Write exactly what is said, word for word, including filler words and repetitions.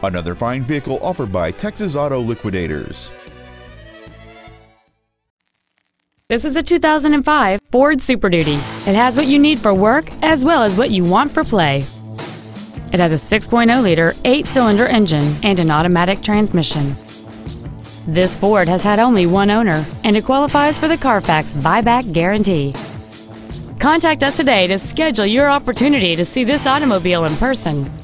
Another fine vehicle offered by Texas Auto Liquidators. This is a two thousand five Ford Super Duty. It has what you need for work as well as what you want for play. It has a six point oh liter eight-cylinder engine and an automatic transmission. This Ford has had only one owner, and it qualifies for the Carfax buyback guarantee. Contact us today to schedule your opportunity to see this automobile in person.